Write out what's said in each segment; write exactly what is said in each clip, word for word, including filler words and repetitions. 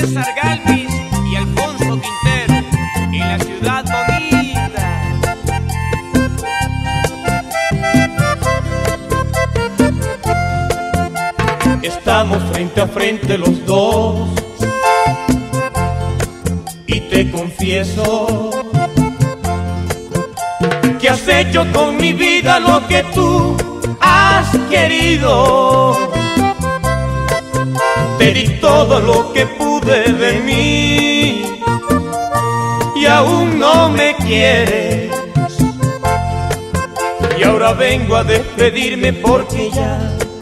César Galvis y Alfonso Quintero en la ciudad bonita. Estamos frente a frente los dos y te confieso que has hecho con mi vida lo que tú has querido. Te di todo lo que pude de mí y aún no me quieres. Y ahora vengo a despedirme porque ya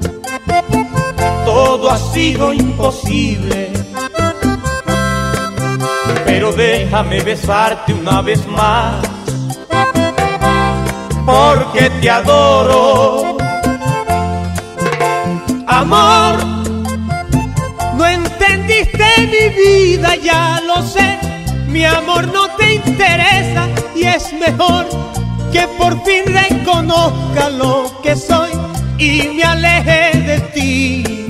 todo ha sido imposible. Pero déjame besarte una vez más, porque te adoro. Amor, no entendiste mi vida, ya lo sé. Mi amor no te interesa y es mejor que por fin reconozca lo que soy y me aleje de ti.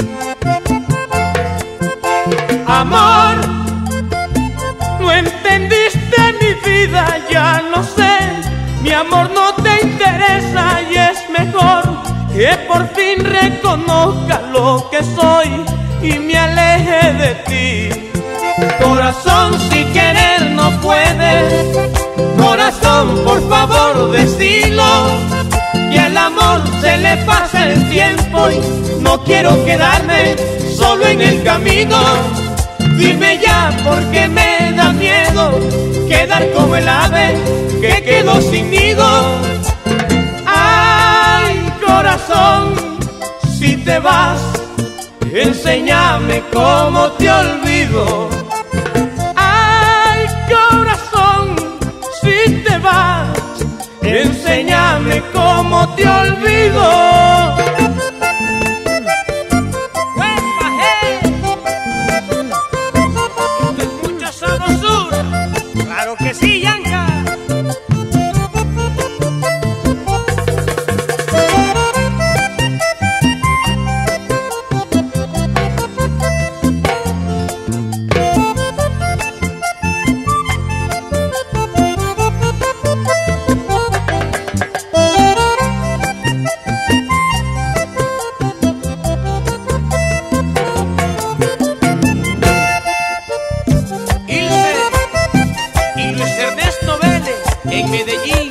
Amor, no entendiste mi vida, ya lo sé. Mi amor no te interesa y es mejor que por fin reconozca lo que soy y me aleje de ti. Corazón, si querer no puedes, corazón, por favor decilo, que al amor se le pasa el tiempo y no quiero quedarme solo en el camino. Dime ya porque me da miedo quedar como el ave que quedó sin nido. Ay, corazón, si te vas, enséñame cómo te olvido. Ay, corazón, si te vas, enséñame cómo te olvido. Claro que sí, Yanka. En Medellín.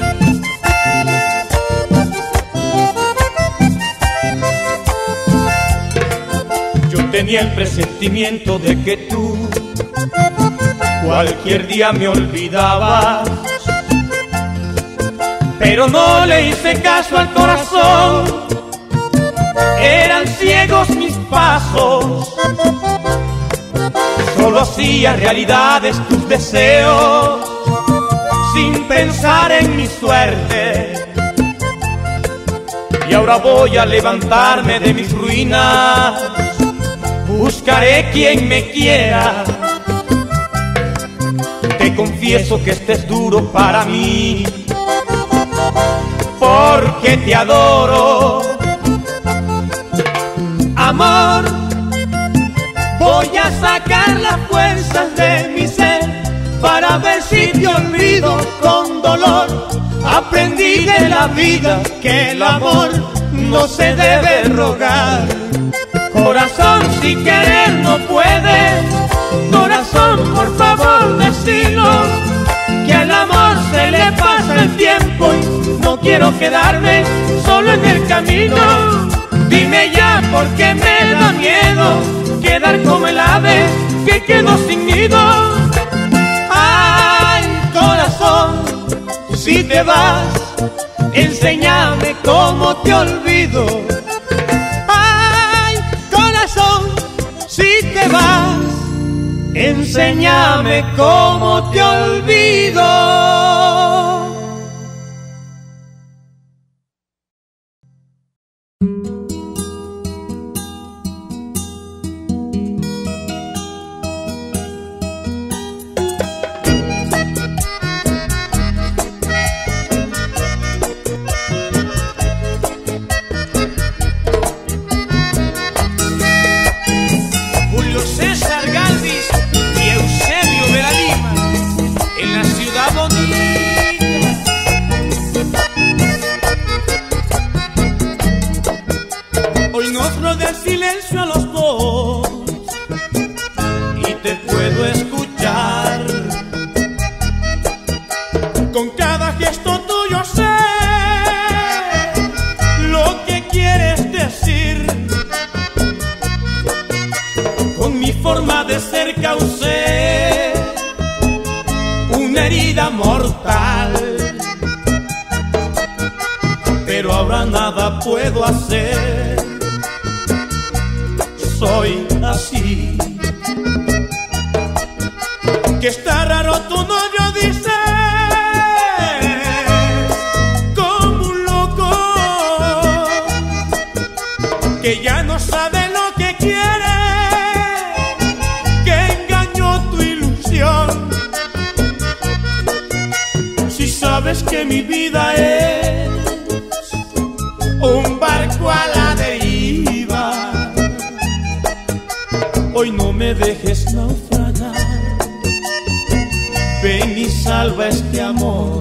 Yo tenía el presentimiento de que tú cualquier día me olvidabas, pero no le hice caso al corazón. Eran ciegos mis pasos, solo hacía realidades tus deseos sin pensar en mi suerte. Y ahora voy a levantarme de mis ruinas, buscaré quien me quiera. Te confieso que este es duro para mí, porque te adoro. Amor, voy a sacar las fuerzas de mi ser para ver si te olvido con dolor. Aprendí de la vida que el amor no se debe rogar. Corazón, si querer no puedes, corazón, por favor decilo, que al amor se le pasa el tiempo y no quiero quedarme solo en el camino. Dime ya porque me da miedo quedar como el ave que quedó sin nido. Corazón, si te vas, enséñame cómo te olvido. Ay, corazón, si te vas, enséñame cómo te olvido. del silencio a los dos y te puedo escuchar. Con cada gesto tuyo sé lo que quieres decir. Con mi forma de ser causé una herida mortal, pero ahora nada puedo hacer. Soy así. Que está raro tu novio, dice, como un loco, que ya no sabe lo que quiere, que engañó tu ilusión. Si sabes que mi vida es un barco a la deriva, hoy no me dejes naufragar. Ven y salva este amor.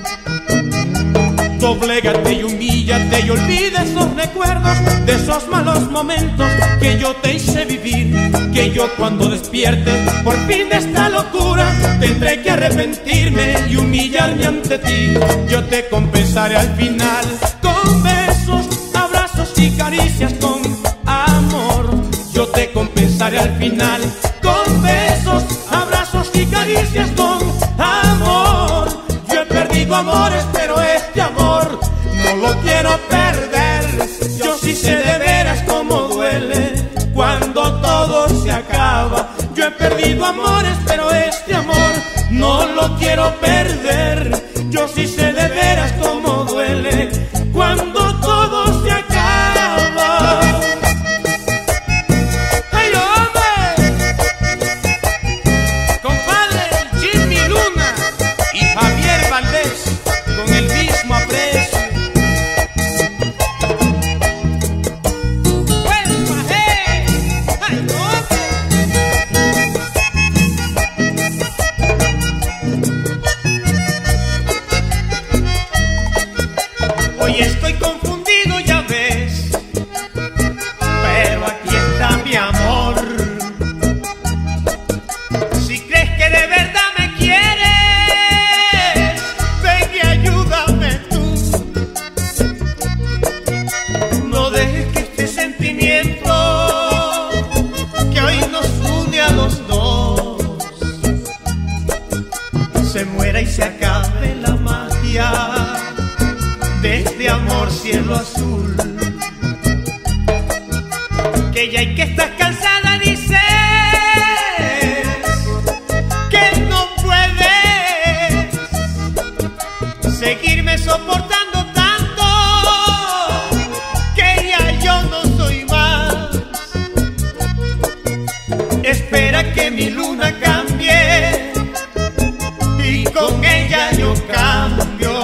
Doblégate y humíllate y olvida esos recuerdos de esos malos momentos que yo te hice vivir. Que yo cuando despierte por fin de esta locura tendré que arrepentirme y humillarme ante ti. Yo te compensaré al final con besos, abrazos y caricias con amor. Yo te compensaré al final con besos, abrazos y caricias con amor. Yo he perdido amores, pero este amor no lo quiero perder. Yo sí sé de veras cómo duele cuando todo se acaba. Yo he perdido amores, pero este amor no lo quiero perder. Yo sí sé de veras cómo duele cuando todo se acaba. Hoy estoy confundido, ya ves, pero aquí está mi amor. Si crees que de verdad me quieres, ven y ayúdame tú. No dejes que este sentimiento que hoy nos une a los dos se muera y se acabe la magia de este amor cielo azul. Que ya hay que estás cansada, dices que no puedes seguirme soportando tanto, que ya yo no soy más. Espera que mi luna cambie y con ella yo cambio.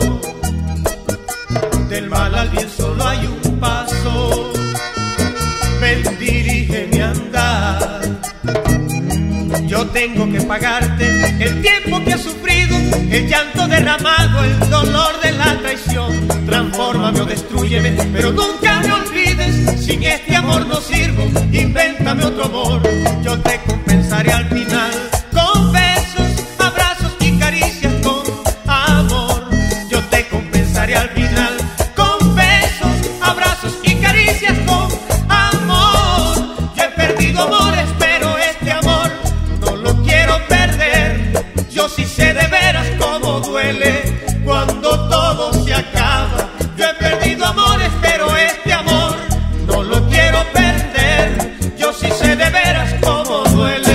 Del mal al bien solo hay un paso, ven, dirige mi andar. Yo tengo que pagarte el tiempo que has sufrido, el llanto derramado, el dolor de la traición. Transfórmame o destrúyeme, pero nunca me olvides. Sin este amor no sirvo, invéntame otro amor. Yo te compensaré al final con besos, abrazos y caricias con amor. Yo te compensaré al final con besos, abrazos y caricias con amor. Yo he perdido amores, pero este amor no lo quiero perder. Yo sí sé de veras cómo duele cuando todo se acaba. Yo he perdido amores, pero este amor no lo quiero perder. Yo sí sé de veras cómo duele.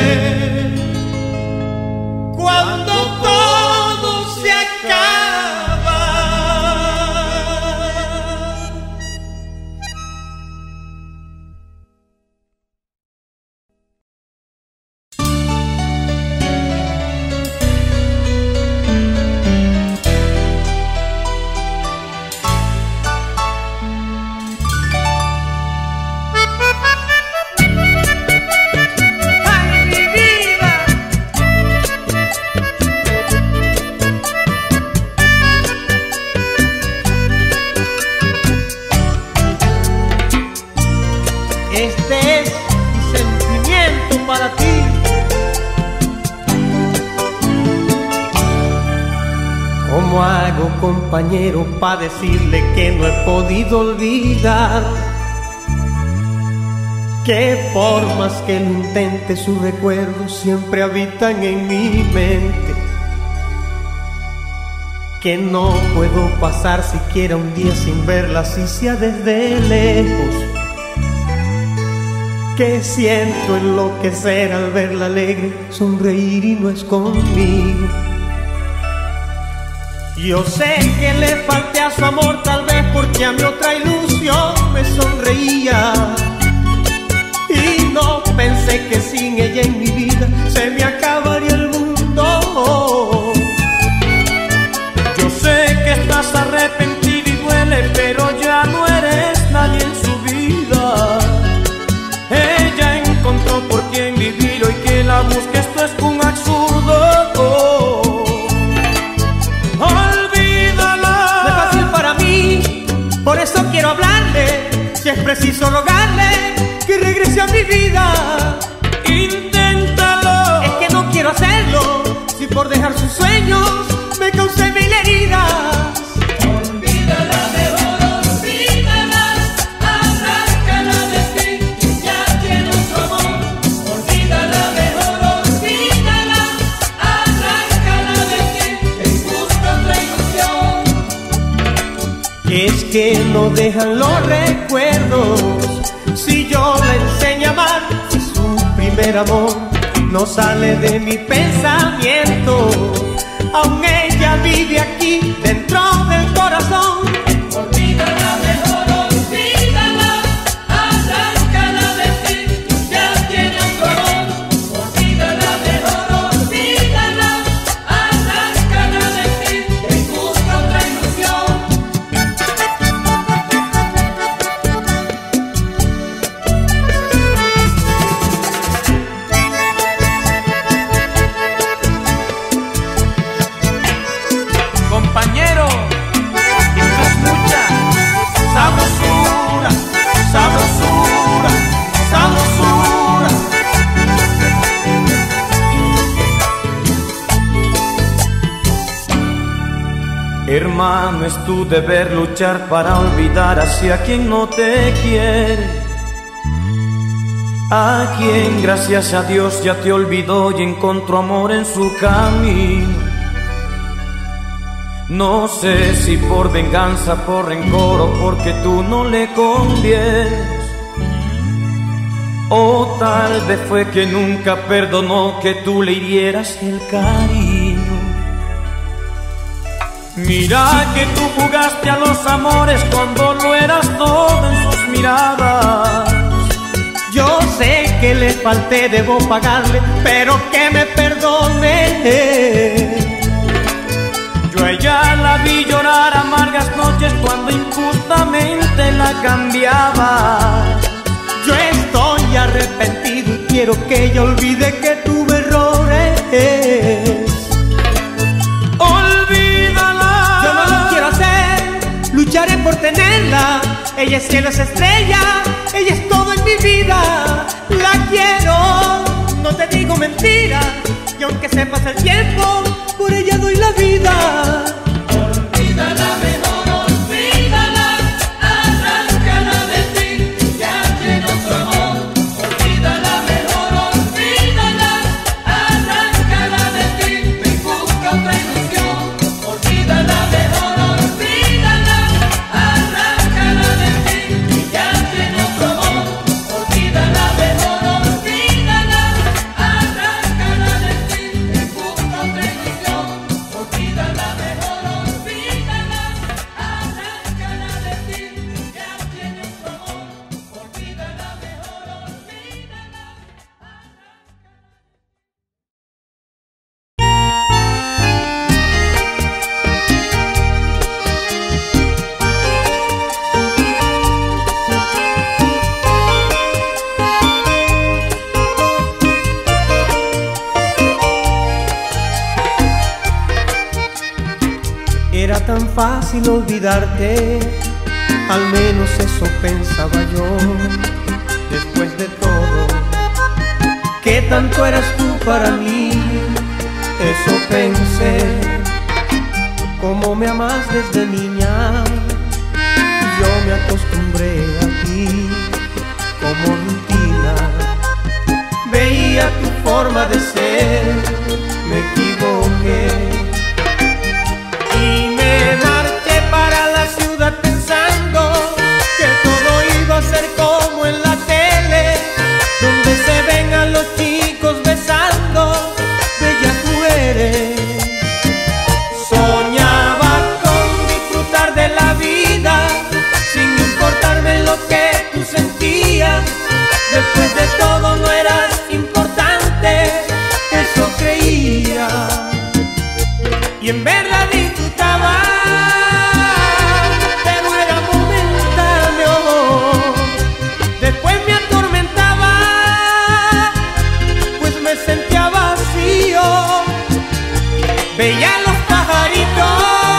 ¿Cómo hago, compañero, pa' decirle que no he podido olvidar? Que por más que lo intente, sus recuerdos siempre habitan en mi mente. Que no puedo pasar siquiera un día sin verla, así sea desde lejos. Que siento enloquecer al verla alegre, sonreír y no es conmigo. Yo sé que le falté a su amor, tal vez porque a mi otra ilusión me sonreía. Y no pensé que sin ella en mi vida se me acabaría el mundo. Yo sé que estás arrepentido y duele, pero ya no eres nadie en su vida. Ella encontró por quien vivir, hoy que la busque esto es un absurdo. Olvídala. No es fácil para mí, por eso quiero hablarle. Si es preciso rogarle que regrese a mi vida. Inténtalo. Es que no quiero hacerlo, si por dejar sus sueños me causé mil heridas. Olvídala, mejor olvídala, arráncala de ti, ya tiene otro amor. Olvídala, mejor olvídala, arráncala de ti, en busca otra ilusión. Es que no dejan los recuerdos, si yo la enseño a amar, si su primer amor no sale de mi pensamiento. Aún ella vive aquí dentro del corazón. Olvídala, mejor olvídala, arráncala de ti, ya tiene otro amor. Olvídala, mejor olvídala, arráncala de ti, en busca otra ilusión. Compañero, esto es mucha sabrosura, sabrosura, sabrosura. Hermano, es tu deber luchar para olvidar hacia quien no te quiere, a quien gracias a Dios ya te olvidó y encontró amor en su camino. No sé si por venganza, por rencor o porque tú no le convienes, o tal vez fue que nunca perdonó que tú le hirieras el cariño. Mira que tú jugaste a los amores cuando lo eras todo en sus miradas. Yo sé que le falté, debo pagarle, pero que me perdone. Yo a ella la vi llorar amargas noches cuando injustamente la cambiaba. Yo estoy arrepentido y quiero que ella olvide que tuve errores. Olvídala. Yo no lo quiero hacer, lucharé por tenerla. Ella es cielo, es estrella, ella es todo en mi vida. La quiero, no te digo mentiras, y aunque se pase el tiempo, por ella doy la vida. Olvídala, mejor olvídala, arráncala de ti, ya tiene otro amor. Olvídala, mejor olvídala, arráncala de ti, en busca otra ilusión. Olvídala, mejor olvídala, arráncala de ti, ya tiene otro amor. Olvídala, mejor olvídala, arráncala de ti, en busca otra ilusión. Olvídala, mejor olvídala, arráncala de ti, ya tiene otro amor. Olvídala, mejor olvídala, Era tan fácil olvidarte, al menos eso pensaba yo. Después de todo, ¿qué tanto eras tú para mí? Eso pensé. como me amas desde niña. Yo me acostumbré a ti como rutina. Veía tu forma de ser, me equivoqué y me marché para la ciudad pensando que todo iba a ser como en la tele, donde se ven a los chicos besando bellas mujeres. Soñaba con disfrutar de la vida sin importarme lo que tú sentías. Después de todo no eras importante, eso creía, y en verdad disfrutaba, pero era momentáneo. Después me atormentaba, pues me sentía vacío. Veía los pajaritos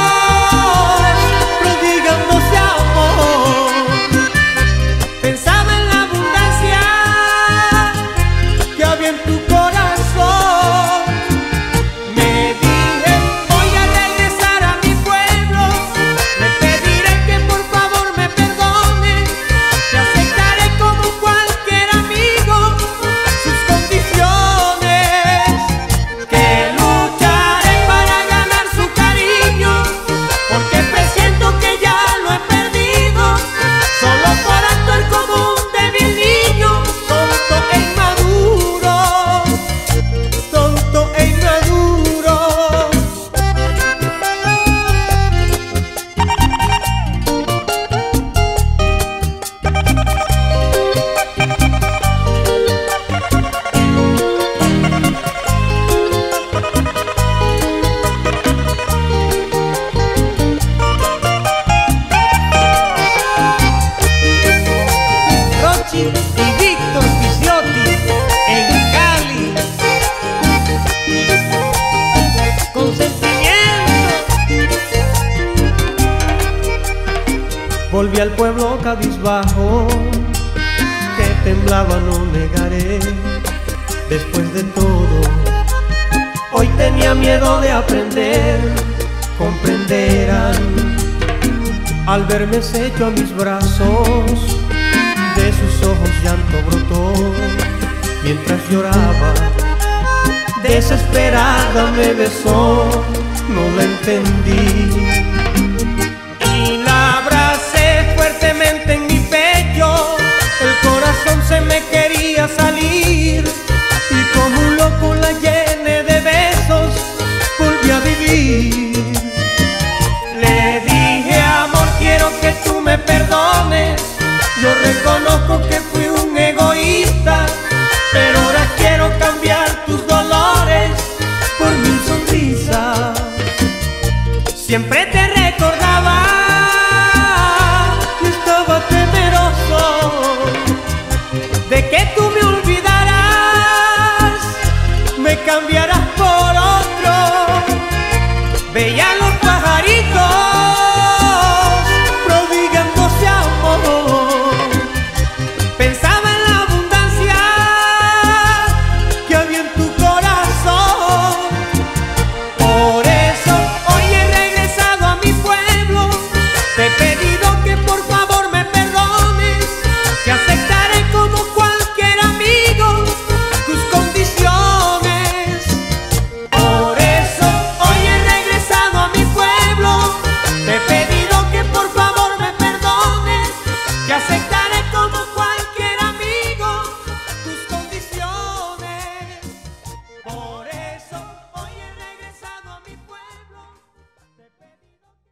prodigándose amor, pensaba en la abundancia que había en tu corazón. Me dije, voy a regresar a mi pueblo, le pediré que por favor me perdone, te aceptaré como cualquier amigo sus condiciones, que lucharé para ganar su cariño, porque presiento que ya lo he perdido, solo por actuar como un débil niño, tonto e inmaduro, tonto e inmaduro. Rochi y Víctor Picciotti en Cali, con sentimiento. Volví al pueblo cabizbajo, que temblaba, no negaré. Después de todo, hoy tenía miedo de aprender, comprenderán. Al verme hecho a mis brazos, de sus ojos llanto brotó, mientras lloraba, desesperada me besó, no la entendí. Y la abracé fuertemente en mi pecho, el corazón se me quería salir, y como un loco la llené de besos, volví a vivir. Le dije, amor, quiero que tú me perdones, yo reconozco que fui un egoísta, pero ahora quiero cambiar tus dolores por mil sonrisas. Siempre te recordaba y estaba temeroso de que tú me olvidaras, me cambiarás por otro. Veía los pajaritos prodigándose amor, pensaba en la abundancia que había en tu corazón. Por eso hoy he regresado a mi pueblo, te he pedido que por favor me perdones, que aceptaré como cualquier amigo tus condiciones. Por eso hoy he regresado a mi pueblo, te he pedido que por favor me perdones, que aceptaré como cualquier amigo tus condiciones. Por eso hoy he regresado a mi pueblo, te he pedido que...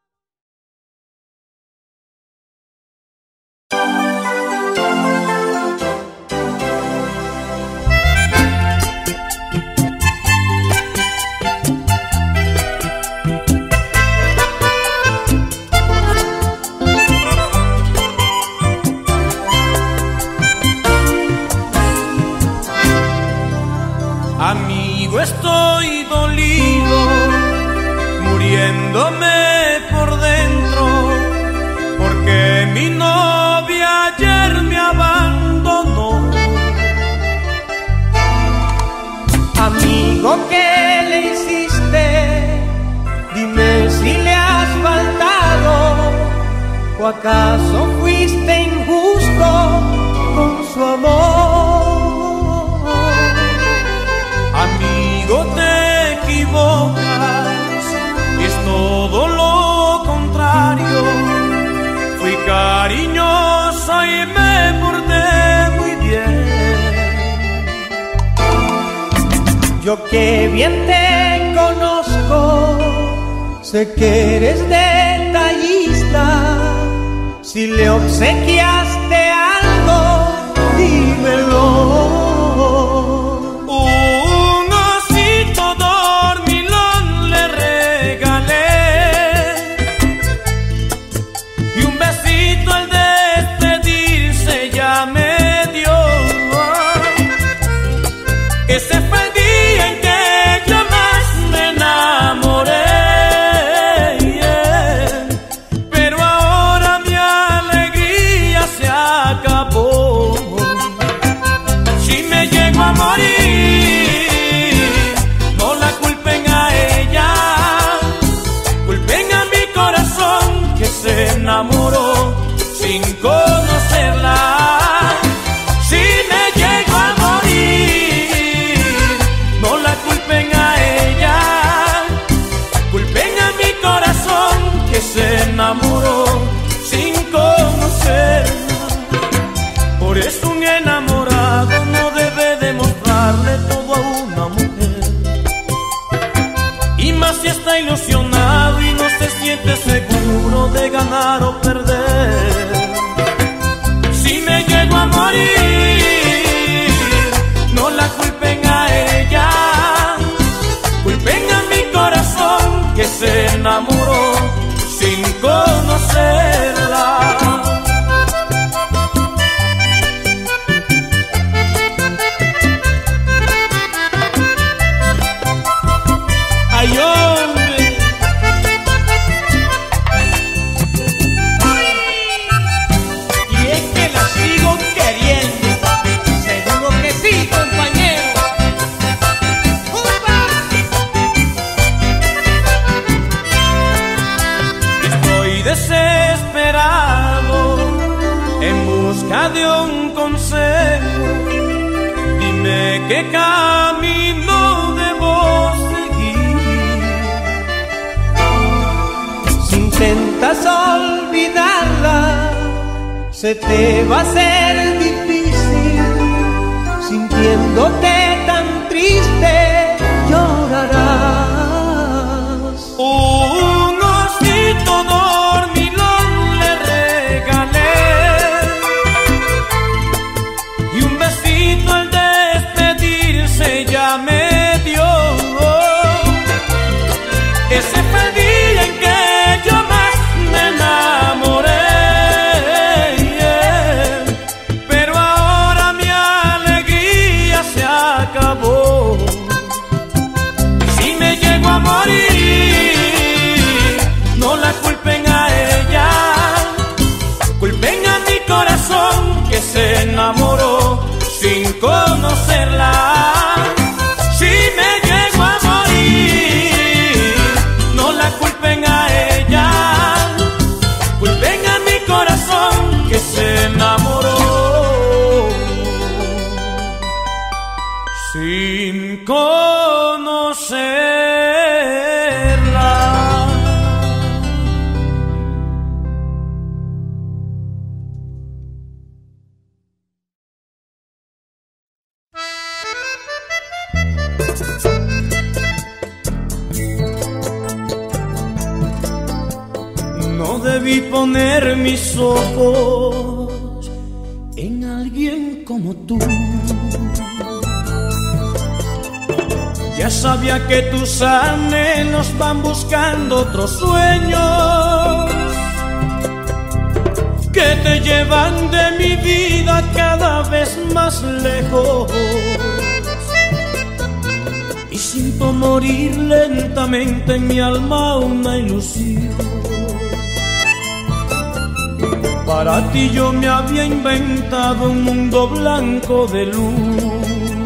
Amigo, estoy dolido, muriéndome por dentro, porque mi novia ayer me abandonó. Amigo, ¿qué le hiciste? Dime si acaso fuiste injusto con su amor? Amigo, te equivocas, es todo lo contrario. Fui cariñoso y me porté muy bien. Yo que bien te conozco, sé que eres detallista. Si le obsequiaste algo, dímelo. Un osito dormilón le regalé y un besito al despedirse ya me dio. Ese fue el día en que yo más me enamoré. A morir, no la culpen a ella, culpen a mi corazón que se enamoró sin conocerla. Si me llego a morir, no la culpen a ella, culpen a mi corazón que se enamoró sin conocerla. Por eso un enamorado no debe demostrarle todo a una mujer, y más si está ilusionado y no se siente seguro de ganar o perder. Si me llego a morir, no la culpen a ella, culpen a mi corazón que se enamoró sin conocerla. Ay, hombre. Y es que la sigo queriendo. Seguro que sí, compañero. ¡Upa! Estoy desesperado en busca de un consejo. Dime qué camino debo seguir. Si intentas olvidarla, se te va a hacer difícil. Sintiéndote tan triste, llorarás. Un osito dormilón le regalé y un besito al despedirse ya me dio. Ese fue el día en que yo más me enamoré, yeah. Pero ahora mi alegría se acabó. Si me llego a morir, no la culpen a ella, culpen a mi corazón que se enamoró sin conocerla. Si me llego a morir, no la culpen a ella, culpen a mi corazón que se enamoró sin conocerla. No debí poner mis ojos en alguien como tú. Ya sabía que tus anhelos van buscando otros sueños que te llevan de mi vida cada vez más lejos. Y siento morir lentamente en mi alma una ilusión. Para ti yo me había inventado un mundo blanco de luz.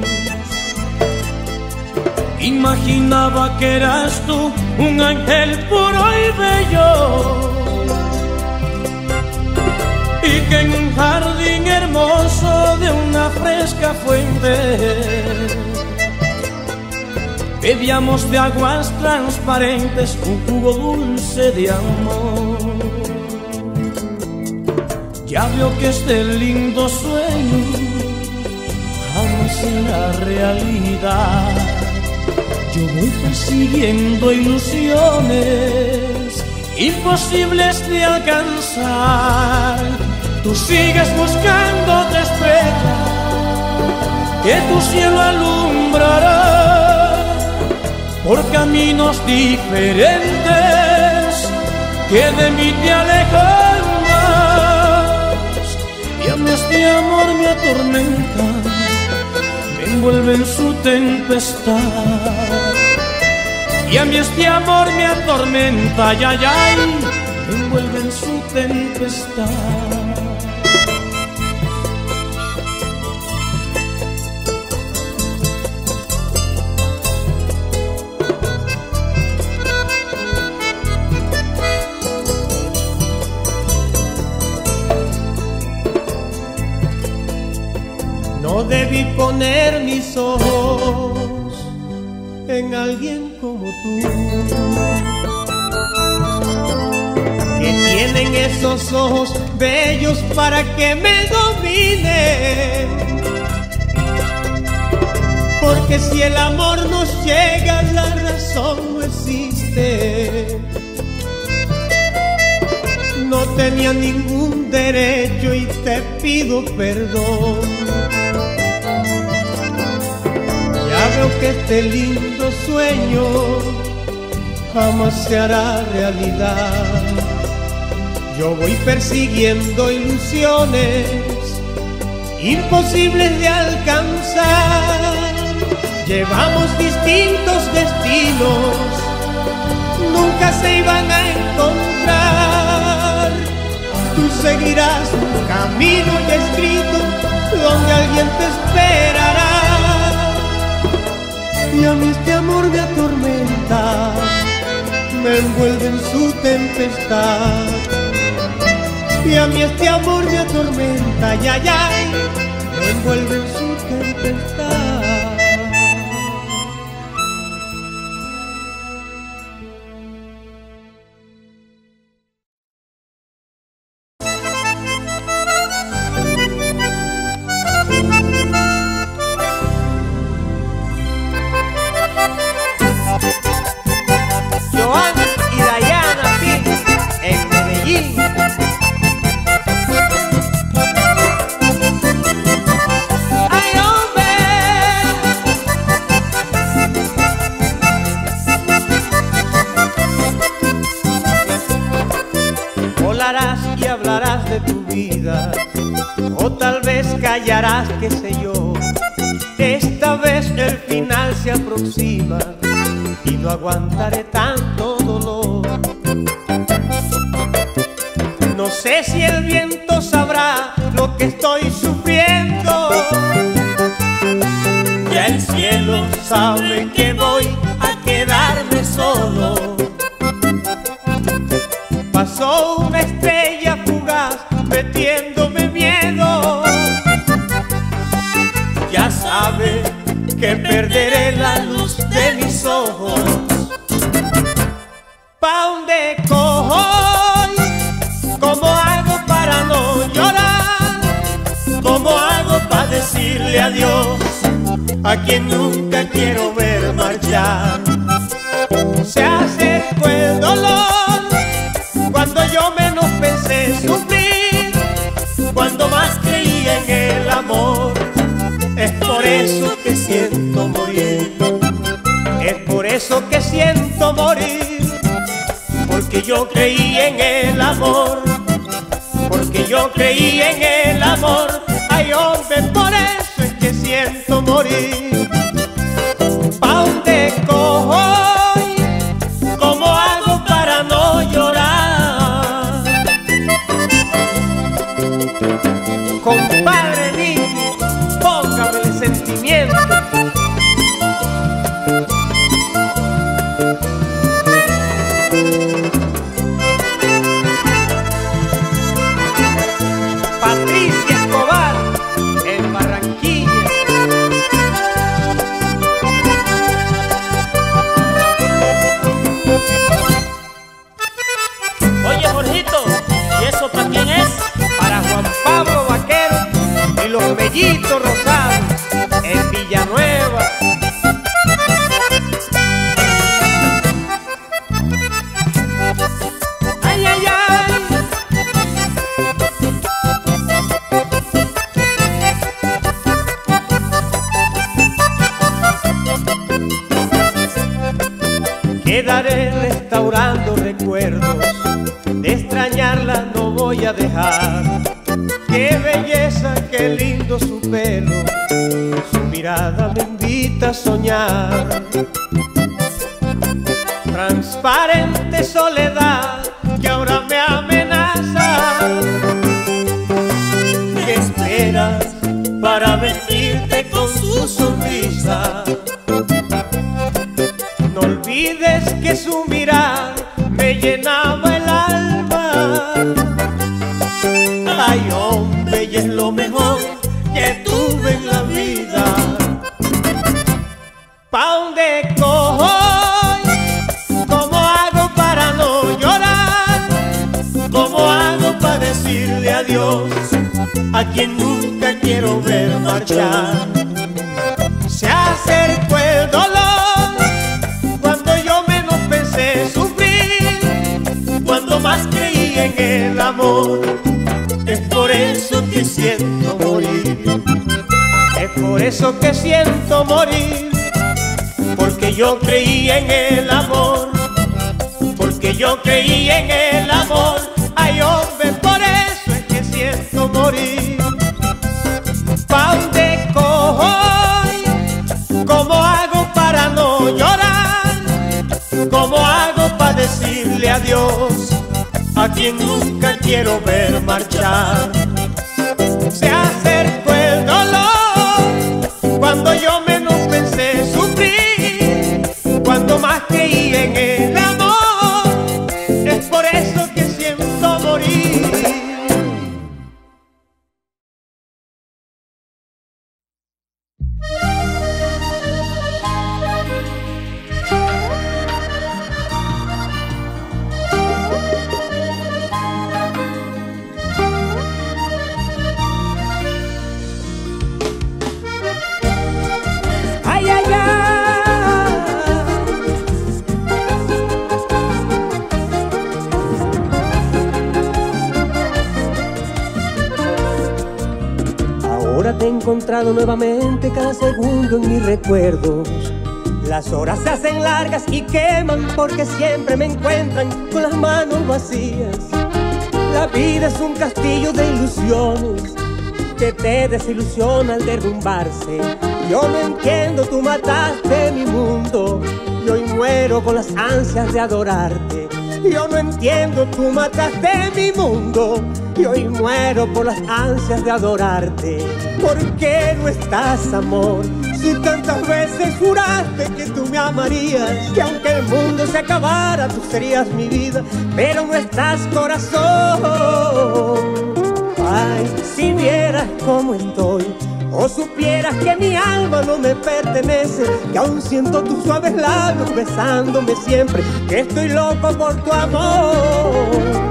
Imaginaba que eras tú un ángel puro y bello, que en un jardín hermoso de una fresca fuente bebíamos de aguas transparentes un jugo dulce de amor. Ya veo que este lindo sueño jamás será realidad. Yo voy persiguiendo ilusiones imposibles de alcanzar. Tú sigues buscando otra estrella que tu cielo alumbrará por caminos diferentes que de mí te alejan más. Y a mí este amor me atormenta, me envuelve en su tempestad. Y a mí este amor me atormenta, ay, ay, ay, me envuelve en su tempestad. No debí poner mis ojos en alguien como tú, que tienen esos ojos bellos para que me dominen. Porque si el amor nos llega, la razón no existe. No tenía ningún derecho y te pido perdón. Ya veo que este lindo sueño jamás se hará realidad. Yo voy persiguiendo ilusiones imposibles de alcanzar. Llevamos distintos destinos, nunca se iban a encontrar. Tú seguirás un camino ya escrito donde alguien te esperará. Y a mí este amor me atormenta, me envuelve en su tempestad. Y a mí este amor me atormenta, ay, ay, ay, me envuelve en su tempestad. Y hablarás de tu vida, o tal vez callarás, qué sé yo. Esta vez el final se aproxima y no aguantaré tanto dolor. No sé si el viento sabrá lo que estoy sufriendo. Ya el cielo sabe que voy a quedarme solo. Pasó una estrella fugaz metiéndome miedo. Ya sabe que perderé la luz de mis ojos. ¿Pa' dónde cojo? ¿Cómo hago para no llorar? ¿Cómo hago para decirle adiós a quien nunca quiero ver marchar? Se acercó el dolor cuando yo menos pensé sufrir, cuando más creía en el amor. Es por eso que siento morir, es por eso que siento morir. Porque yo creí en el amor, porque yo creí en el amor. Ay, hombre, por eso es que siento morir. ¿Pa' dónde cojo? ¿Cómo hago para no llorar? Compadre Nicky, póngame el sentimiento. Pa' Pollito Rosado en Villanueva. Ay, ay, ay. Quedaré restaurando recuerdos, de extrañarla no voy a dejar. Qué belleza, qué lindo su pelo, su mirada me invita a soñar. Transparente soledad que ahora me amenaza. ¿Qué esperas para vestirte con su sonrisa? No olvides que su mirar me llenaba el alma. Ay, hombre, y es lo mejor que tuve en la vida. ¿Pa' dónde cojo hoy? ¿Cómo hago para no llorar? ¿Cómo hago para decirle adiós a quien nunca quiero ver marchar? Se acercó el dolor cuando yo menos pensé sufrir, cuando más creí en el amor. Es por eso que siento morir, es por eso que siento morir, porque yo creí en el amor, porque yo creí en el amor. Ay, hombre, por eso es que siento morir. ¿Pa' dónde cojo hoy? ¿Cómo hago para no llorar? ¿Cómo hago para decirle adiós a quien nunca quiero ver marchar? Se acercó el dolor cuando yo menos pensé sufrir, cuando más creí en el amor. Es por eso que siento morir. Te he encontrado nuevamente cada segundo en mis recuerdos. Las horas se hacen largas y queman porque siempre me encuentran con las manos vacías. La vida es un castillo de ilusiones que te desilusiona al derrumbarse. Yo no entiendo, tú mataste mi mundo y hoy muero con las ansias de adorarte. Yo no entiendo, tú mataste mi mundo y hoy muero por las ansias de adorarte. ¿Por qué no estás, amor? Si tantas veces juraste que tú me amarías, que aunque el mundo se acabara, tú serías mi vida, pero no estás, corazón. Ay, si vieras cómo estoy, o supieras que mi alma no me pertenece, que aún siento tus suaves labios besándome siempre, que estoy loco por tu amor.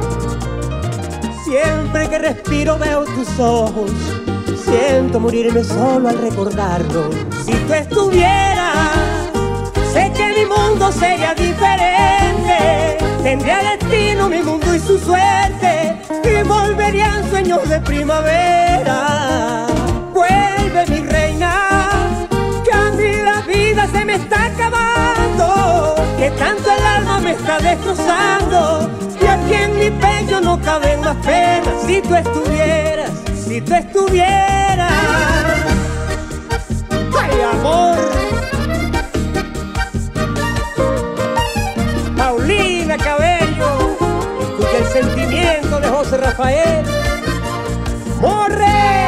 Siempre que respiro veo tus ojos, siento morirme solo al recordarlo. Si tú estuvieras, sé que mi mundo sería diferente. Tendría destino mi mundo y su suerte, y volverían sueños de primavera. Vuelve, mi reina, que a mí la vida se me está acabando, que tanto el alma me está destrozando, y aquí en mi pecho no caben más penas. Si tú estuvieras, si tú estuvieras, ay, amor. Paulina Cabello, escucha el sentimiento de José Rafael Morre.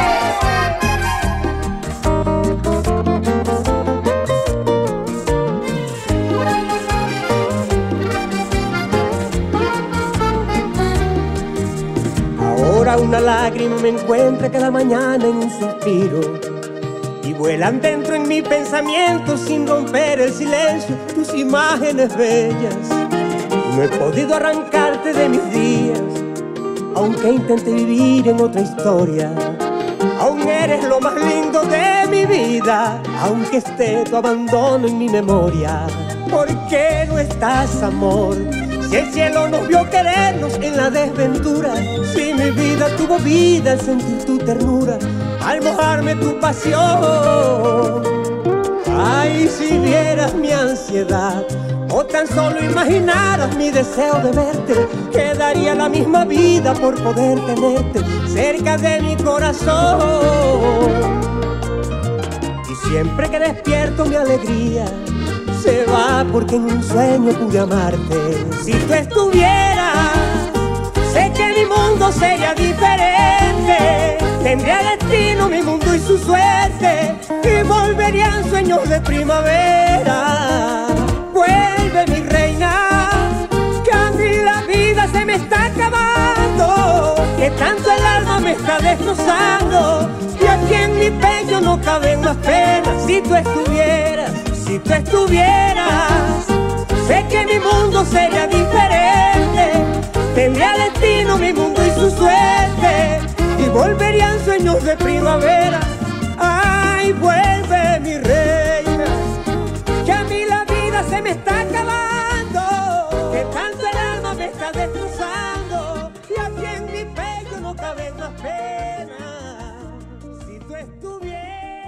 Ahora una lágrima me encuentra cada mañana en un suspiro, y vuelan dentro en mi pensamiento sin romper el silencio tus imágenes bellas. No he podido arrancarte de mis días, aunque intenté vivir en otra historia. Aún eres lo más lindo de mi vida, aunque esté tu abandono en mi memoria. ¿Por qué no estás, amor? Si el cielo nos vio querernos en la desventura, si mi vida tuvo vida al sentir tu ternura, al mojarme tu pasión. Ay, si vieras mi ansiedad o tan solo imaginaras mi deseo de verte, que daría la misma vida por poder tenerte cerca de mi corazón. Y siempre que despierto mi alegría se va, porque en un sueño pude amarte. Si tú estuvieras, sé que mi mundo sería diferente. Tendría destino mi mundo y su suerte, y volverían sueños de primavera. Vuelve, mi reina, que a mí la vida se me está acabando, que tanto el alma me está destrozando, y aquí en mi pecho no caben más penas. Si tú estuvieras, si tú estuvieras, sé que mi mundo sería diferente. Tendría destino mi mundo y su suerte, y volverían sueños de primavera. Ay, vuelve, mi reina, que a mí la vida se me está acabando, que tanto el alma me está destrozando, y aquí en mi pecho no caben más penas. Si tú estuvieras.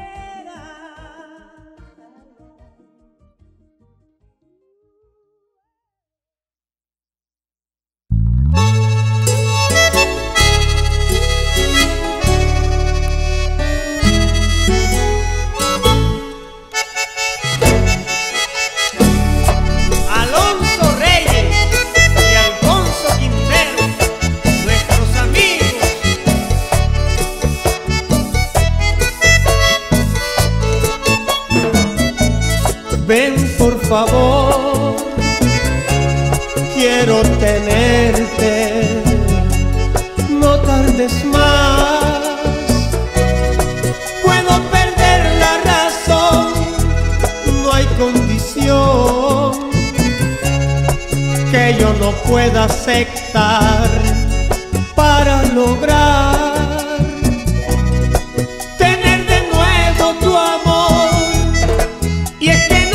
Ven, por favor, quiero tenerte, no tardes más. Puedo perder la razón, no hay condición que yo no pueda aceptar para lograr tener de nuevo tu amor. Y es que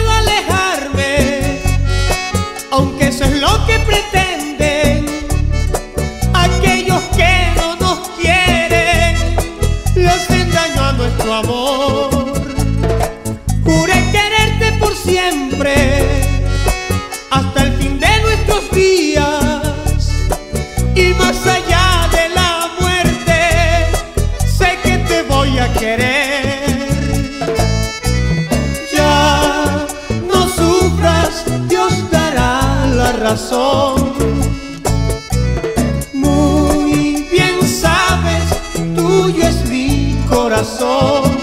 aunque eso es lo que pretenden aquellos que no nos quieren, le hacen daño a nuestro amor. Juré quererte por siempre, hasta el fin de nuestros días, y más allá de la muerte, sé que te voy a querer. Ya no sufras, Dios dará la razón. Muy bien sabes, tuyo es mi corazón.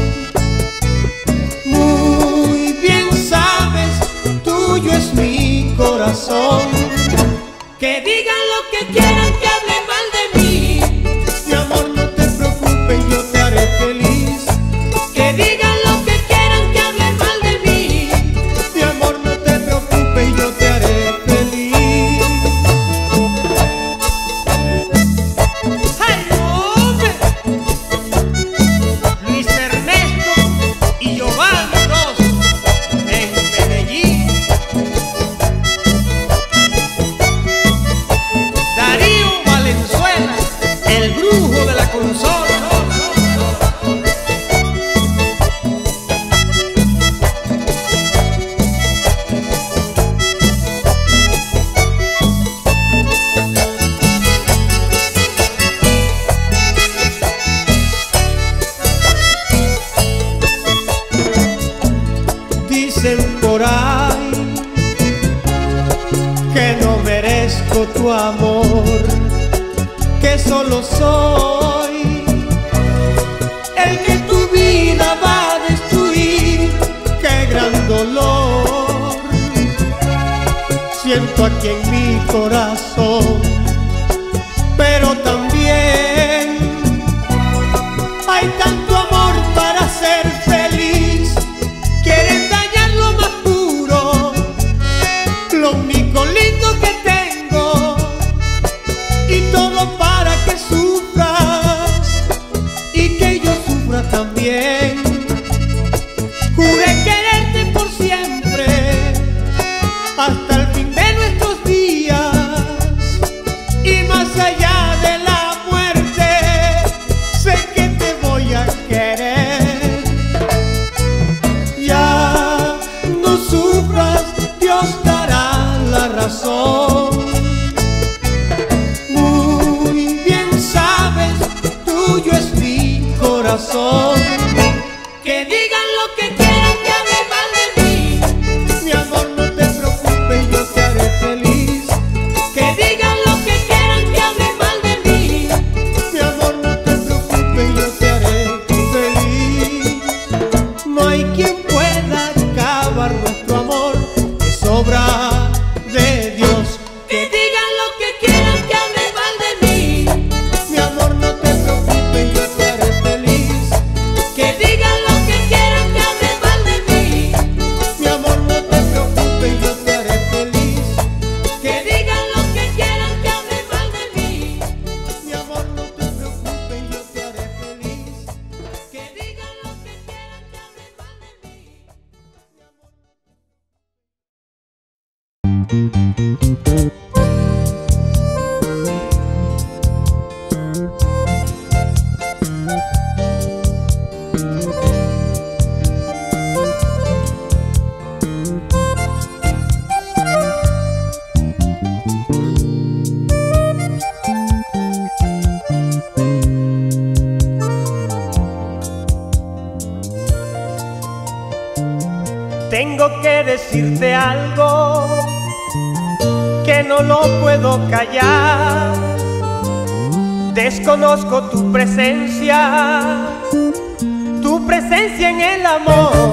Muy bien sabes, tuyo es mi corazón. Que digan lo que quieran, que hablen mal de mí, mi amor, no te preocupes, yo te haré feliz. Que digan lo que quieran, que hablen mal de mí, mi amor, no te preocupes, yo te haré feliz. ¡Ay, hombre! Luis Ernesto y Giovanni Ross en Medellín. Darío Valenzuela, el brujo de la consola. Dicen por ahí que no merezco tu amor, que solo soy el que tu vida va a destruir. Qué gran dolor siento aquí en mi corazón, pero también hay tanto amor para ser feliz. Quieren dañar lo más puro, lo único lindo que tengo, y todo para que sufras y que corazón. Que digan lo que quieran, que hablen mal de mí. Mi amor, no te preocupes, yo te haré feliz. Que digan lo que quieran, que hablen mal de mí. Mi amor, no te preocupes, yo te haré feliz. No hay quien pueda acabar nuestro amor, es obra de Dios. Que digan lo que quieran, que hablen mal de mí. Mi amor, no te preocupes, yo te haré feliz. Que digan lo que quieran, que hablen mal de mí. Mi amor, no te preocupes, yo te haré feliz. Que digan lo que quieran, que hablen mal de mí. Mi amor, no te preocupes, yo te haré feliz. Que digan lo que quieran, que hablen mal de mí. Tengo que decirte algo que no lo puedo callar. Desconozco tu presencia, tu presencia en el amor.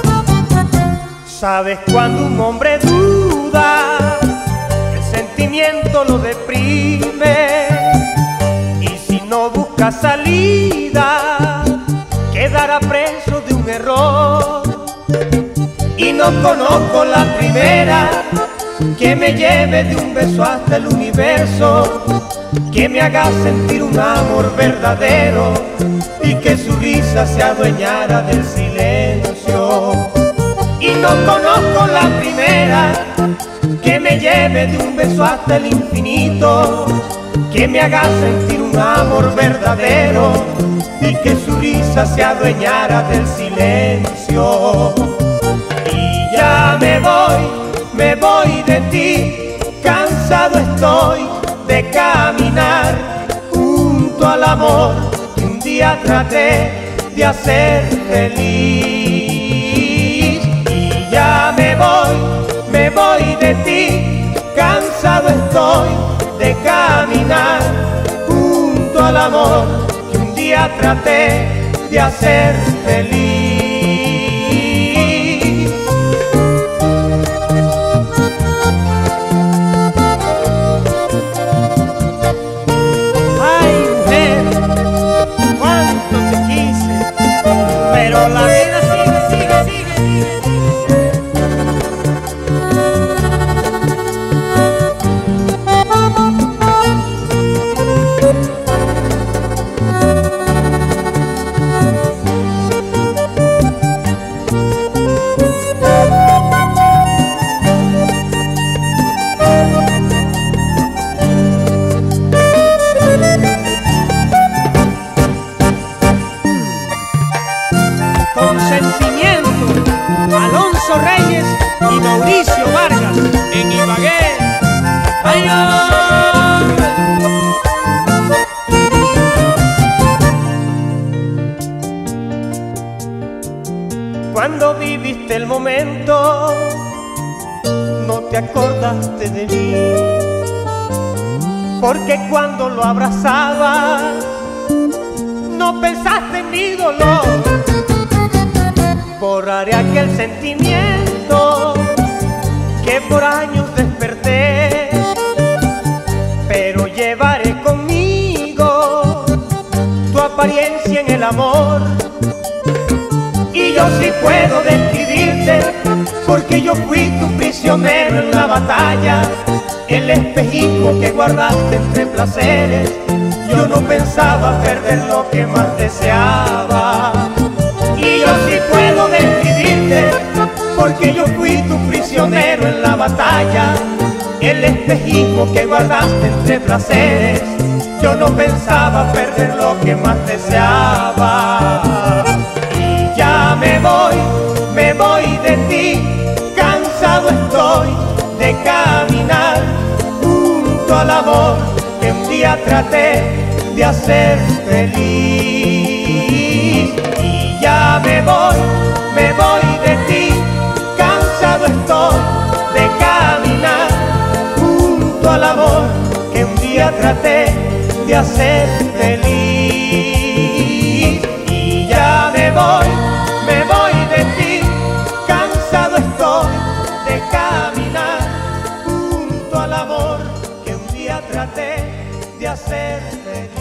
Sabes cuando un hombre duda, el sentimiento lo deprime. Y si no busca salida, quedará preso de un error. Y no conozco la primera que me lleve de un beso hasta el universo, que me haga sentir un amor verdadero y que su risa se adueñara del silencio. Y no conozco la primera que me lleve de un beso hasta el infinito, que me haga sentir un amor verdadero y que su risa se adueñara del silencio. Y ya me voy, me voy de ti, cansado estoy de caminar junto al amor que un día traté de hacer feliz. Y ya me voy, me voy de ti, cansado estoy de caminar junto al amor que un día traté de hacer feliz. Pero la vida sigue, sigue, sigue, sigue, Alonso Reyes y Mauricio Vargas En Ibagué. ¡Ay, ay! Cuando viviste el momento, no te acordaste de mí, porque cuando lo abrazabas, no pensaste en mi dolor. Borraré aquel sentimiento que por años desperté, pero llevaré conmigo tu apariencia en el amor. Y yo sí puedo describirte, porque yo fui tu prisionero en la batalla, el espejismo que guardaste entre placeres. Yo no pensaba perder lo que más deseaba. Y yo sí puedo describirte, porque yo fui tu prisionero en la batalla, el espejismo que guardaste entre placeres. Yo no pensaba perder lo que más deseaba. Y ya me voy, me voy de ti, cansado estoy de caminar junto al amor que un día traté de hacer feliz. de hacer feliz. Y ya me voy, me voy de ti, cansado estoy de caminar junto al amor que un día traté de hacer feliz.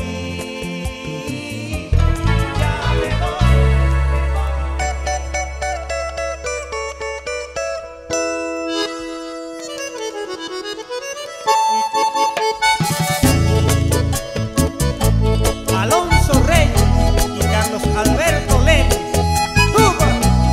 Y ya me voy, me voy de ti. Alonso Reyes y Carlos Alberto Lenis. ¡Upa!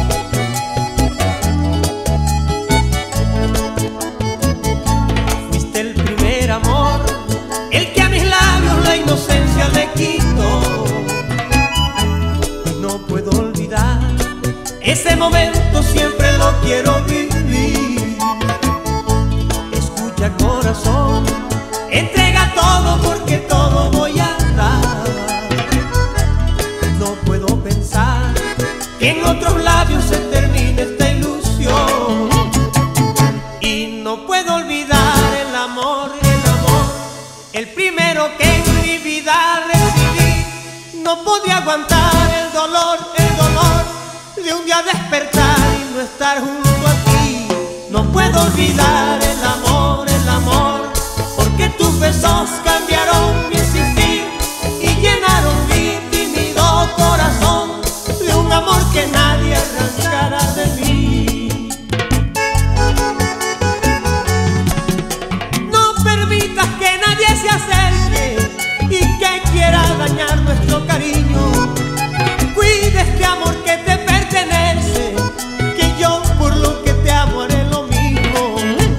Fuiste el primer amor, el que a mis labios la inocencia le quitó. Y no puedo olvidar ese momento, siempre lo quiero vivir. Escucha, corazón, entrega todo porque todo voy a dar. No puedo pensar que en otros labios se termine esta ilusión. Y no puedo olvidar el amor, el amor, el primero que en mi vida recibí. No podía aguantar el dolor, el dolor de un día despertar y no estar junto a ti. No puedo olvidar el amor, el amor, porque tus besos cambiaron mi existir y llenaron mi tímido corazón de un amor que nadie arrancará de mí. No permitas que nadie se acerque y que quiera dañar nuestro cariño. Cuida este amor que te pertenece, que yo por lo que te amo haré lo mismo.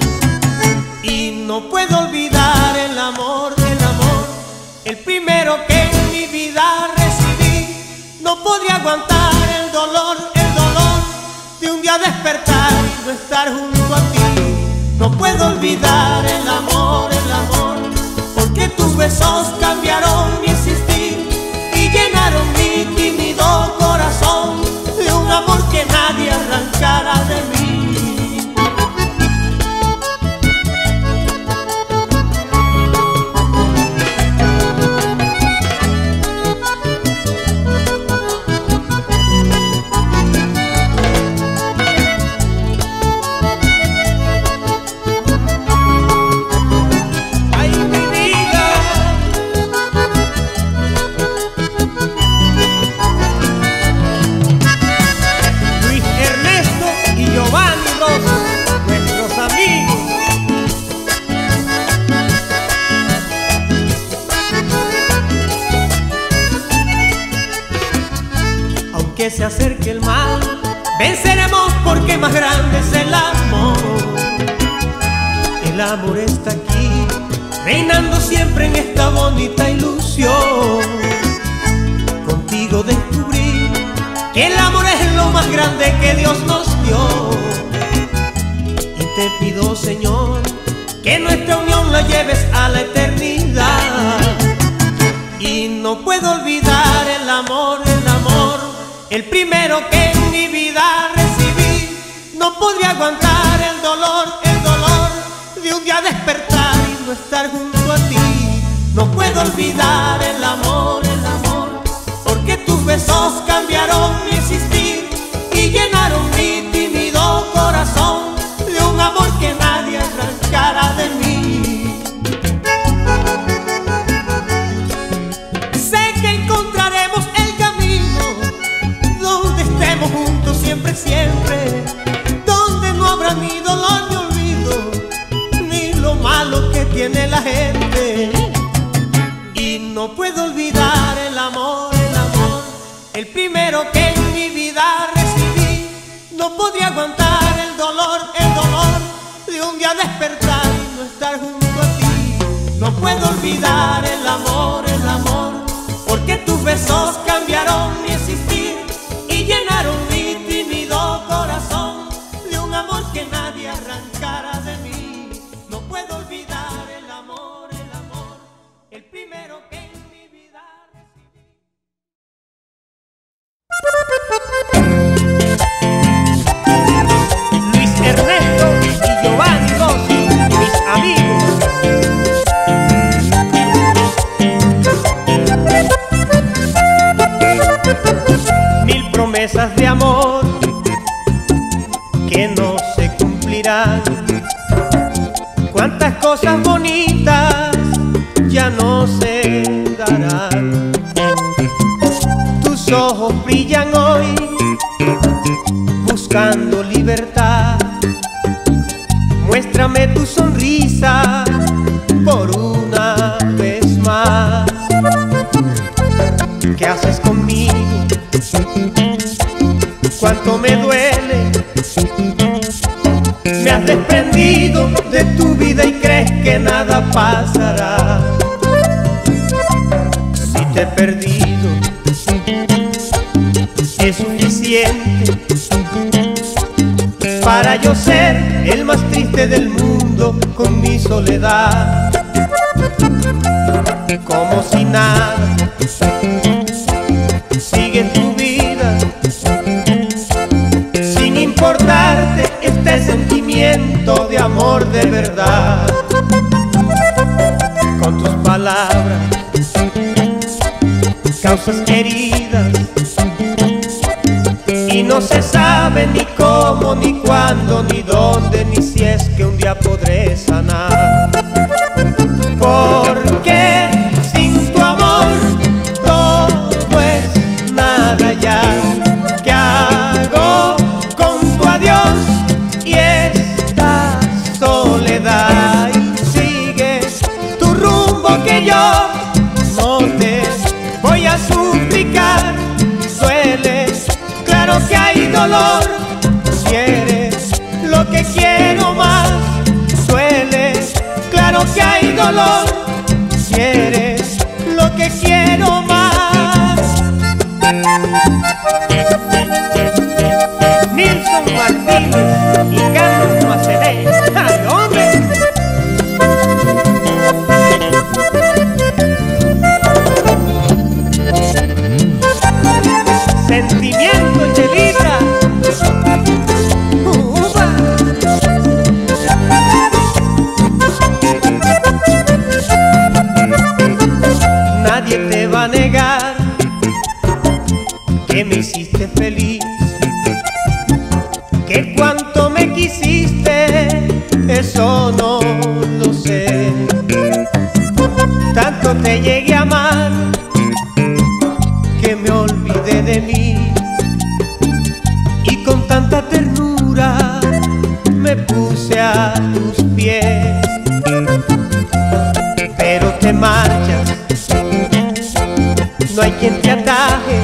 Y no puedo olvidar el amor, el amor, el primero que en mi vida recibí. No podría aguantar el dolor, el dolor de un día despertar y no estar junto a ti. No puedo olvidar el amor, el amor, porque tus besos cambiaron mi existir y llenaron mi tímido corazón de un amor que nadie arrancará de mí. Ay, mi vida. Luis Ernesto y Giovanni Rosa, nuestros amigos. Aunque se acerque el mal, venceremos porque más grande es el amor. El amor está aquí, reinando siempre en esta bonita ilusión. Contigo descubrí que el amor es lo más grande que Dios nos dio. Y te pido, Señor, que nuestra unión la lleves a la eternidad. Y no puedo olvidar el amor, el amor, el primero que en mi vida recibí. No podría aguantar el dolor, el dolor de un día despertar y no estar junto a ti. No puedo olvidar el amor, el amor, porque tus besos cambiaron mi existir y llenaron mi tímido corazón de un amor que nadie arrancará de mí. Sé que encontraremos el camino donde estemos juntos siempre, siempre, donde no habrá ni dolor ni olvido, ni lo malo que tiene la gente. Y no puedo olvidar el amor, el amor, el primero que en mi vida recibí. No podría aguantar el dolor, el dolor de un día despertar y no estar junto a ti. No puedo olvidar el amor, el amor, porque tus besos cambiaron mi existir y llenaron mi tímido corazón de un amor que nadie arrancará de mí. No puedo olvidar el amor, el amor, el primero que en mi vida recibí. Luis Ernesto y Giovanni Rossi, mis amigos. promesas de amor que no se cumplirán. Cuántas cosas bonitas ya no se darán. Tus ojos brillan hoy buscando libertad. Muéstrame tu sonrisa por una vez más. ¿Qué haces conmigo? Cuánto me duele. Me has desprendido de tu vida y crees que nada pasará. Si te he perdido, es suficiente para yo ser el más triste del mundo con mi soledad. Como si nada, sigue tu vida sin importarte este sentimiento de amor de verdad. Con tus palabras causas heridas y no se sabe ni cómo, ni cuándo, ni dónde, ni si es que un día podré sanar. Porque sin tu amor todo es nada ya. ¿Qué hago con tu adiós y esta soledad? Y sigue tu rumbo que yo no te voy a suplicar. Duele, claro que hay dolor, si eres lo que quiero más. Duele, claro que hay dolor, si eres lo que quiero más. Nilson Martínez y Carlos Macené. ¡Ay, hombre! Sentimiento, Chelita. Uva. Nadie te va a negar que me hiciste feliz, que cuánto me quisiste, eso no lo sé. Tanto te llegué a amar que me olvidé de mí, y con tanta ternura me puse a tus pies. Pero te marchas, no hay quien te ataje.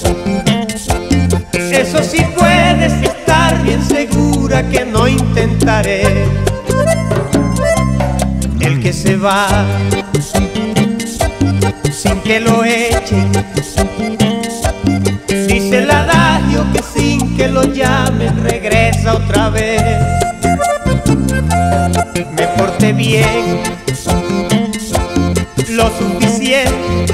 Eso sí, puedes estar bien segura que no intentaré. El que se va sin que lo echen, dice el adagio que sin que lo llamen regresa otra vez. Me porté bien, lo suficiente,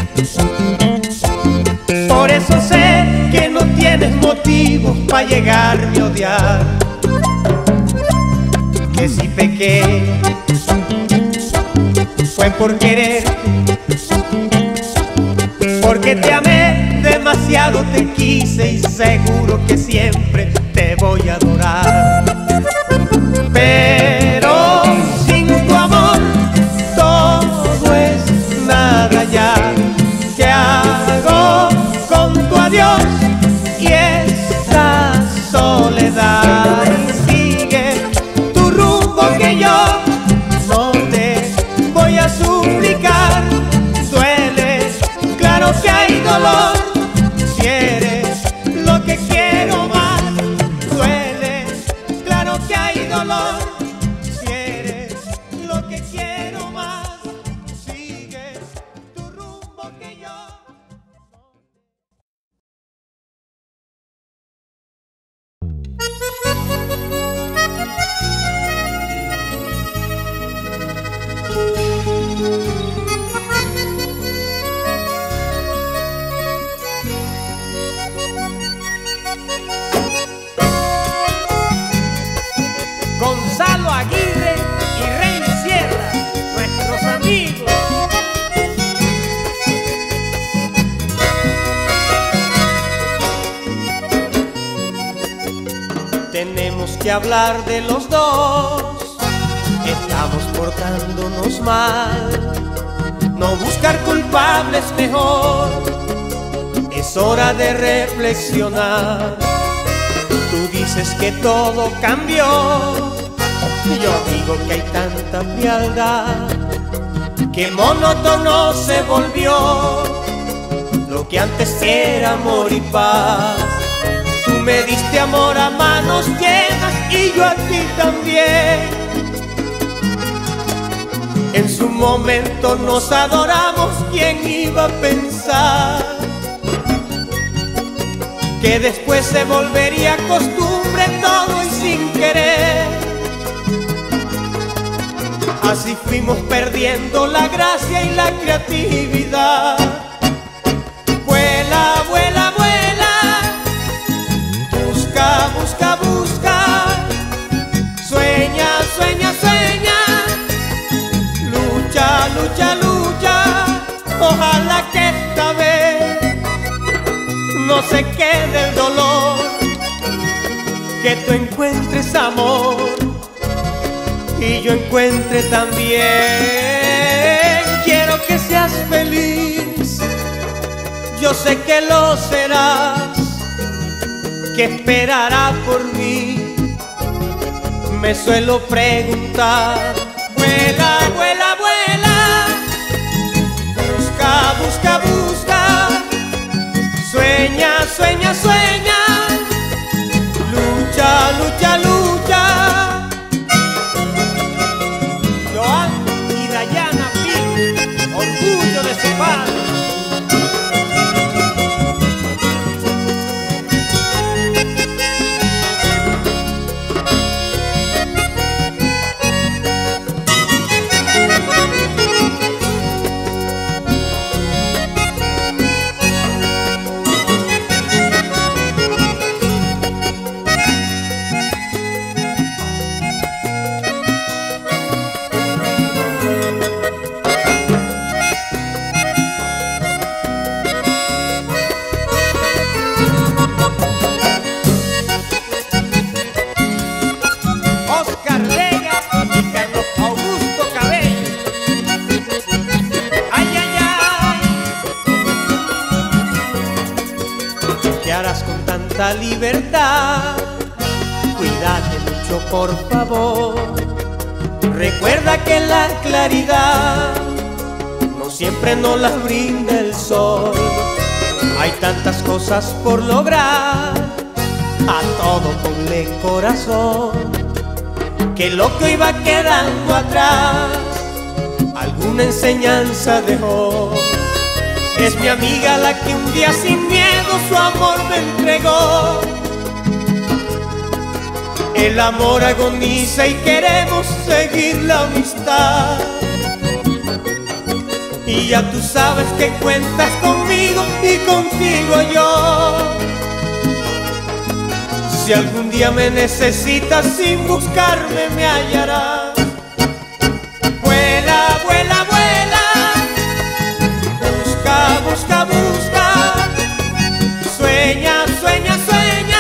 por eso sé que no tienes motivos para llegarme a odiar. Que si pequé fue por quererte, porque te amé demasiado, te quise y seguro que siempre te voy a adorar. Pero sin tu amor todo es nada ya. ¿Qué hago con tu adiós y esta soledad? Y sigue tu rumbo que yo no te voy a suplicar. Duele, claro que hay dolor, si eres lo que quiero más. Duele, tenemos que hablar de los dos. Estamos portándonos mal, no buscar culpables mejor. Es hora de reflexionar. Tú dices que todo cambió, yo digo que hay tanta frialdad, que monótono se volvió lo que antes era amor y paz. Tú me diste amor a manos llenas y yo a ti también. En su momento nos adoramos, ¿quién iba a pensar que después se volvería costumbre todo y sin querer? Así fuimos perdiendo la gracia y la creatividad. Vuela, vuela, vuela, busca, busca, busca, sueña, sueña, sueña, lucha, lucha, lucha. Ojalá que esta vez no se quede el dolor, que tú encuentres amor y yo encuentre también. Quiero que seas feliz, yo sé que lo serás, que esperará por mí. Me suelo preguntar. Vuela, vuela, vuela, busca, busca, busca, sueña, sueña, sueña, lucha, lucha, lucha. Joan y Dayana Pi, orgullo de su padre. Libertad, cuídate mucho por favor. Recuerda que la claridad no siempre nos la brinda el sol. Hay tantas cosas por lograr, a todo ponle corazón, que lo que hoy va quedando atrás alguna enseñanza dejó. Es mi amiga la que un día sin miedo su amor me entregó. El amor agoniza y queremos seguir la amistad. Y ya tú sabes que cuentas conmigo y contigo yo. Si algún día me necesitas, sin buscarme me hallarás. Vuela, vuela, vuela, busca, busca, sueña, sueña, sueña,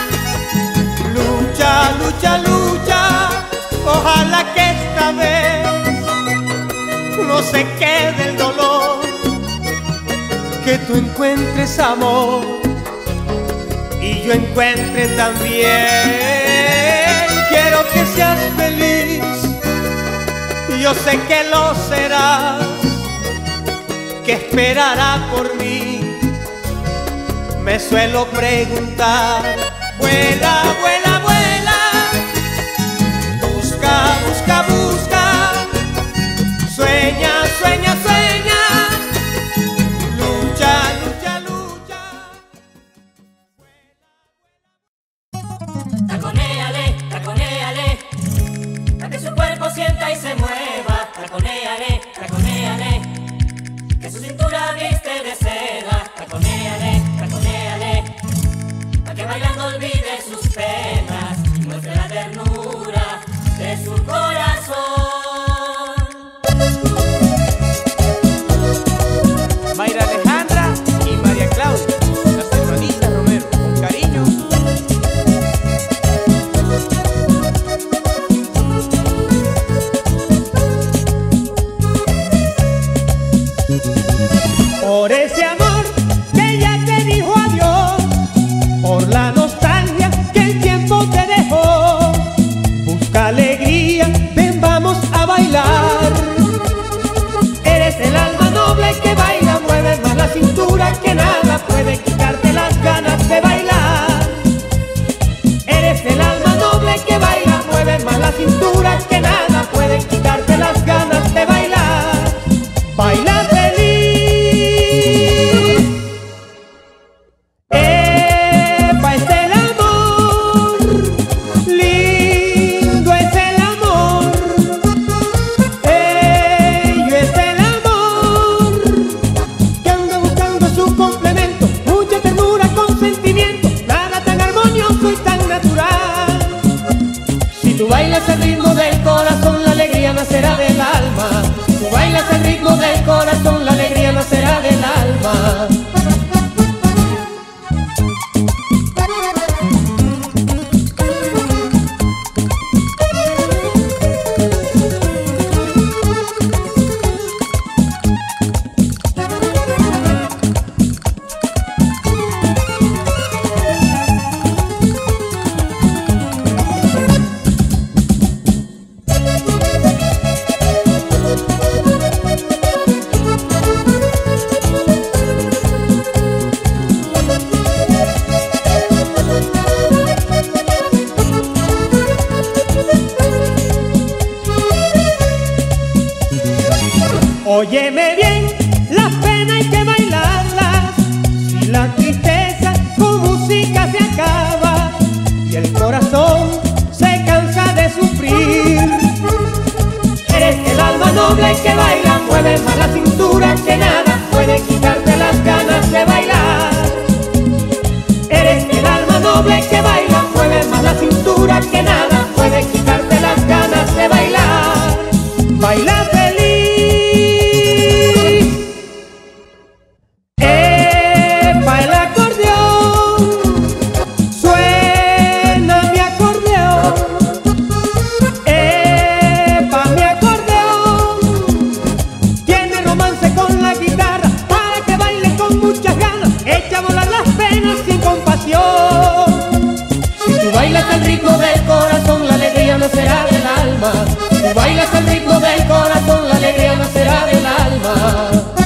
lucha, lucha, lucha. Ojalá que esta vez no se quede el dolor, que tú encuentres amor y yo encuentre también. Quiero que seas feliz, yo sé que lo serás, que esperará por mí. Me suelo preguntar. Vuela, vuela, vuela, busca, busca, busca, sueña, sueña, sueña, lucha, lucha, lucha. Taconéale, taconéale, para que su cuerpo sienta y se mueva. Taconéale, taconéale, que su cintura viste de seda. Taconéale, taconéale, para que bailando olvide sus penas y muestre la ternura de su corazón. Mayra Alejandra y María Claudia, las hermanitas Romero, con cariño. mueve más la cintura que nada puede quitarte las ganas de bailar. Eres el alma noble que baila, mueve más la cintura que nada puede quitarte las ganas de bailar. Baila feliz. Epa el acordeón, suena mi acordeón. Epa mi acordeón, tiene romance con la guitarra para que baile con muchas ganas. Echa a volar las penas sin compasión. Si tú bailas al ritmo del corazón, la alegría nacerá del alma. Si tú bailas al ritmo del corazón, la alegría nacerá del alma.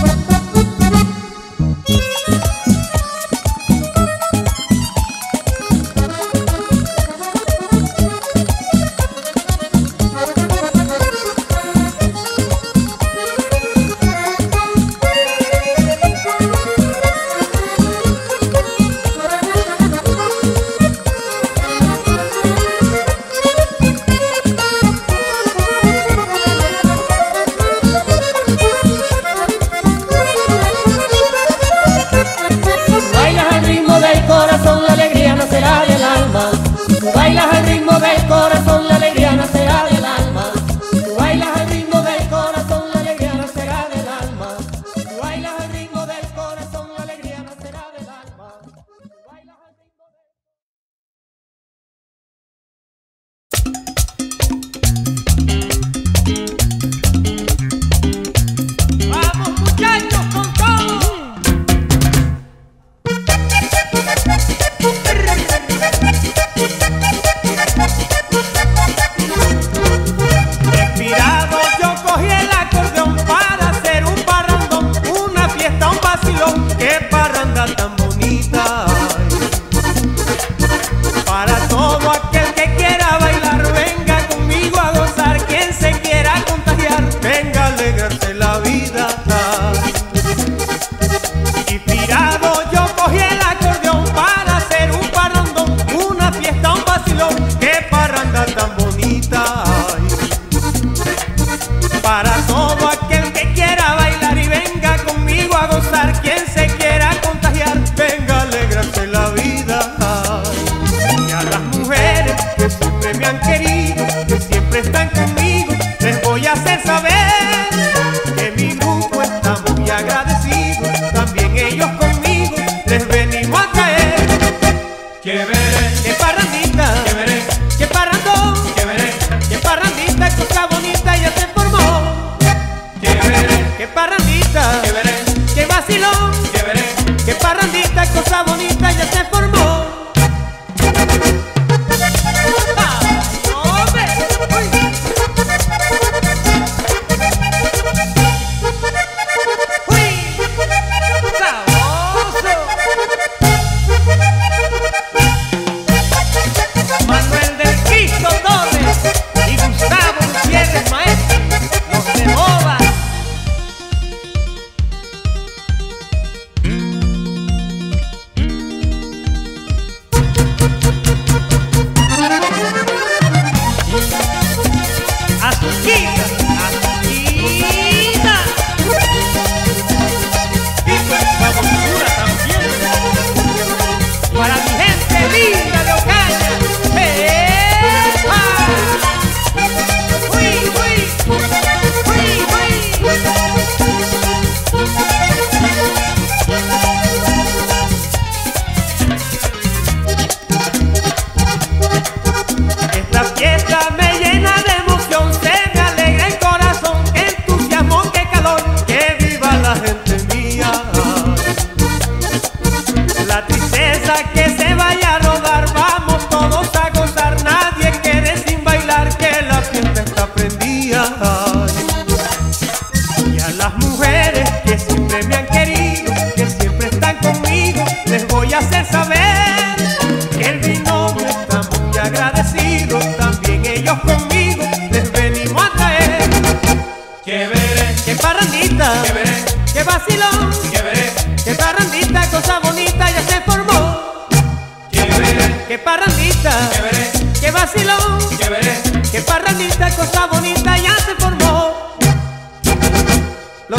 qué parrandita, qué veré, qué vacilón, qué veré, qué parrandita, cosa bonita ya se formó.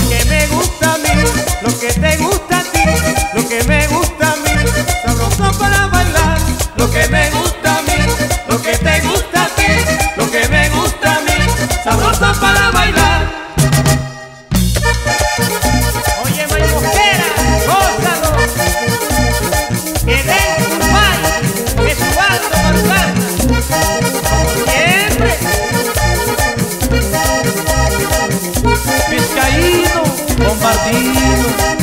contigo.